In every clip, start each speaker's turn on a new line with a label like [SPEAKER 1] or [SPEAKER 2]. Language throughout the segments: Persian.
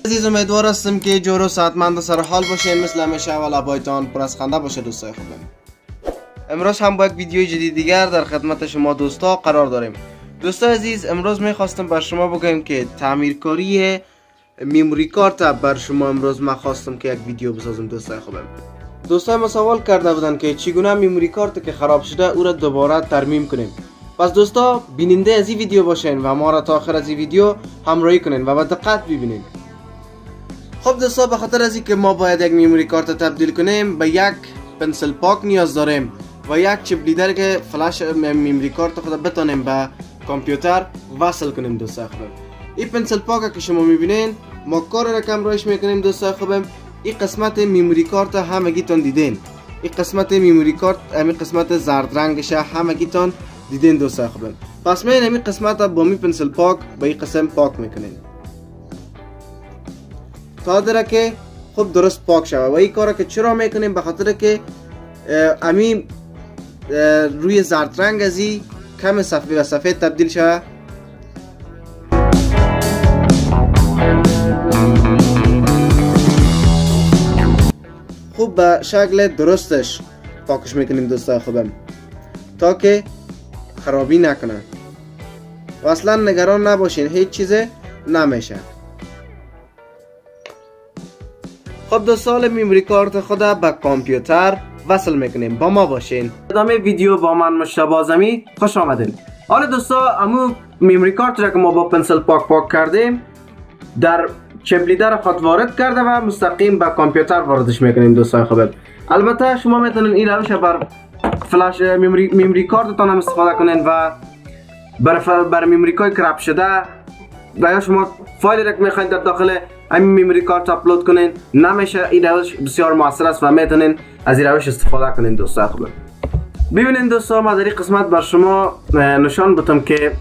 [SPEAKER 1] عزیز امیدوار هستم که جور و صحتمند و سرحال باشین. مثل همیشه و لبایتان پر از خنده باشه دوستای خوبم. امروز هم با یک ویدیوی جدید دیگر در خدمت شما دوستا قرار داریم. دوستای عزیز، امروز میخواستم بر شما بگم که تعمیرکاری میموری کارت بر شما امروز من خواستم که یک ویدیو بسازم دوستای خوبم. دوستای ما سوال کرده بودن که چگونه میموری کارت که خراب شده او را دوباره ترمیم کنیم. پس دوستا بیننده از این ویدیو باشین و ما را تا آخر از این ویدیو همراهی کنین و با دقت ببینین. خب دوستا، به خاطر از اینکه ما باید یک میموری کارت تبدیل کنیم به یک پنسل پاک نیاز داریم و یک چپ لیدر که فلش میموری کارت خود بتونیم به کامپیوتر وصل کنیم دوستای خوبم. این پنسل پاک که شما میبینین ما کار را کم روش میکنیم دوستای خوبم. این قسمت میموری کارت همگیتون دیدین. این قسمت میموری کارت همین قسمت زرد رنگش همگیتون دیدین دوستای خوبم. پس من همین قسمت با می پنسل پاک به این قسم پاک میکنین تا داره که خوب درست پاک شوه. و این کارا که چرا میکنیم؟ به خاطر که همین روی زرد رنگ ازی کم سفید تبدیل شوه. خوب به شکل درستش پاکش میکنیم دوستای خوبم تا که خرابی نکنه و اصلا نگران نباشین، هیچ چیزه نمیشه. خب دوستان، میموری کارت خود به کامپیوتر وصل میکنیم. با ما باشین. ادامه ویدیو با من مجتبی اعظمی، خوش آمدین. حالا دوستا امو میموری کارت را که ما با پنسل پاک کردیم در چپ لیدر خود وارد کرده و مستقیم به کامپیوتر واردش میکنیم دوستای خوبم. البته شما میتونین این روش بر فلش میموری کارتتان هم استفاده کنین و بر میموری کارت کرپ شده و یا شما فایلی را که میخواین در داخل همین میموری کارت اپلود کنین نمیشه. این روش بسیار موثر است و میتونین از این روش استفاده کنین دوستای خوبم. ببینین دوستا، ما در این قسمت بر شما نشان بدم که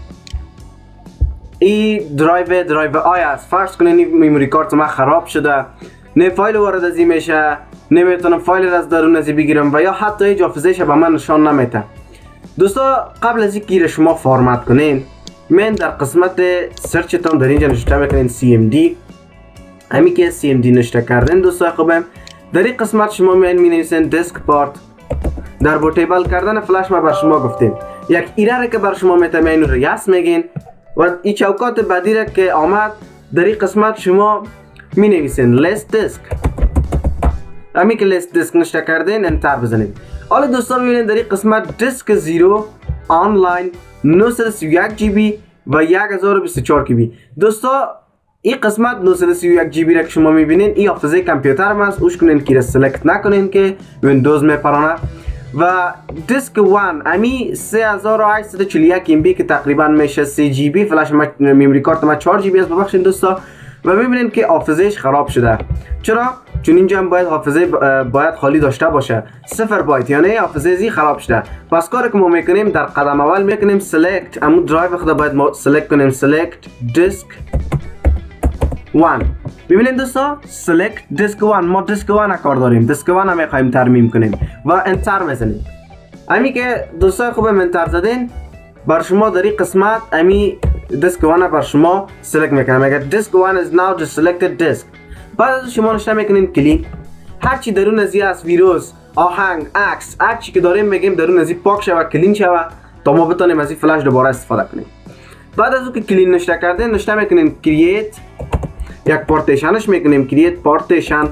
[SPEAKER 1] این درایو آی است. فرض کنین این میموری کارت ما خراب شده، نه فایل وارد از این میشه، نمیتونم فایل را از درون از بگیرم و یا حتی هیچ حافظه‌اش به من نشان نمیده. دوستا قبل از اینکه شما فرمت کنین، من در قسمت سرچتان در اینجا نشته میکنین CMD. همین که CMD نشته کردن دوستای خوبم، در این قسمت شما می نویسین دیسک پارت. در بوتیبل کردن فلش ما بر شما گفتیم یک ایرر که بر شما میتونین اینو رو یس میگین و این چوکات بعدی را که آمد در این قسمت شما می نویسین لیست دیسک. همین که لیست دیسک نشته کردین انتر بزنید. حالا دوستان ببینید در این قسمت دیسک 0 آنلاین 931 GB و 1024 GB. دوستا این قسمت 931 GB را که شما میبینین این حافظه کامپیوتر هم است. اوش کنین که سلکت نکنین که ویندوز میپرانه. و دیسک 1 امی 3841 MB که تقریبا میشه 3 GB. فلش میموری کارت ما 4 GB است ببخشید دوستا. و ببینین که حافظهش خراب شده. چرا؟ چون اینجا هم باید حافظه باید خالی داشته باشه. 0 بایت، یعنی حافظه زی خراب شده. پس کاری که ما میکنیم در قدم اول میکنیم سلکت امو درایو خود باید ما سلکت کنیم سلکت دیسک 1. ببینید دوستا سلکت دیسک 1. ما دیسک 1 کار داریم، دیسک 1 هم میخوایم ترمیم کنیم و انتر میزنیم. همین که دوستای خوبم انتر زدین بر شما در این قسمت امی دیسک 1 بر شما سلکت میکنم. اگر دیسک 1 is now the selected disk. بعد از شما نشته میکنین کلین. هرچی درون از این است، ویروس، آهنگ، عکس، هرچی که داریم میگیم درون از این پاک شوه، کلین شوه تا ما بتونیم از این فلش دوباره استفاده کنیم. بعد از اون که کلین نشته کردین نشته میکنین کرییت، یک پارتیشنش میکنیم کرییت پارتیشن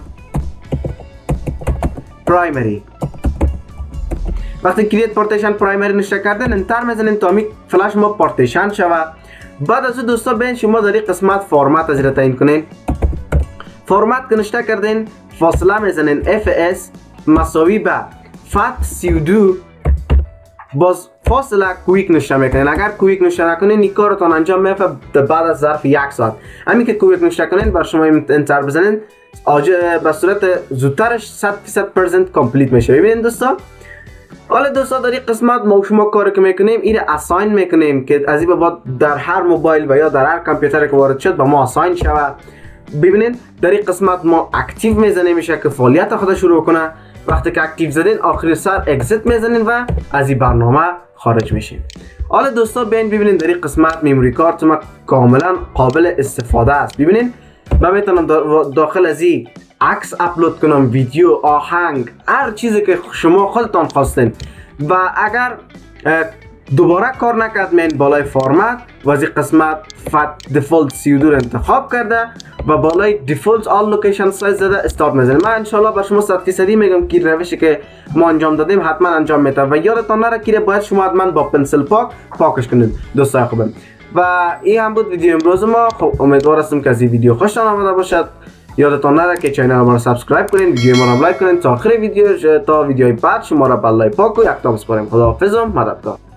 [SPEAKER 1] پرایمری. وقتی کرییت پارتیشن پرایمری نشته کردین انتر میزنین تا می فلش ما پارتیشن شوه. بعد از دوستا بین شما در این قسمت فرمت از را تعیین کنین. فرمت که نشته کردین فاصله میزنین FS مساوی به فت 32 باز فاصله کویک نشته میکنین. اگر کویک نشته نکنین این کارتان انجام میفته بعد از ظرف 1 ساعت. همین که کویک نشته کنین بر شما انتر بزنین به صورت زودترش 100% کامپلیت میشه. ببینید دوستا، حالا دوستا در این قسمت ما شما کاری که میکنیم این اساین میکنیم که از این بعد در هر موبایل و یا در هر کامپیوتر که وارد شد با ما اساین شود. ببینید در این قسمت ما اکتیو میزنیم میشه که فعالیت خود شروع کنه. وقتی که اکتیو زدین آخر سر اگزیت میزنین و از این برنامه خارج میشین. حالا دوستا بیاین ببینید در این قسمت میموری کارت ما کاملا قابل استفاده است. ببینید من میتونم داخل از این عکس اپلود کنم، ویدیو، آهنگ، هر چیزی که شما خودتان خواستین. و اگر دوباره کار نکرد من بالای فرمت و از این قسمت دیفالت 32 انتخاب کرده و بالای دیفالت آل لوکیشن سایز زده استارت میزنیم. من انشالله بر شما 100% میگم که روشی که ما انجام دادیم حتما انجام میده و یادتان نره که باید شما حتما با پنسل پاکش کنید دوستای خوبم. و این هم بود ویدیو امروز ما. خب امیدوار هستم که از این ویدیو خوشتان آمده باشد. یادتان نره که چینل ما رو سابسکرایب کنین، ویدیو ما رو لایک کنین تا آخر ویدیو، تا ویدیوی بعد شما را بالای پاک و یک تا بسپاریم. خداحافظ و مددکار.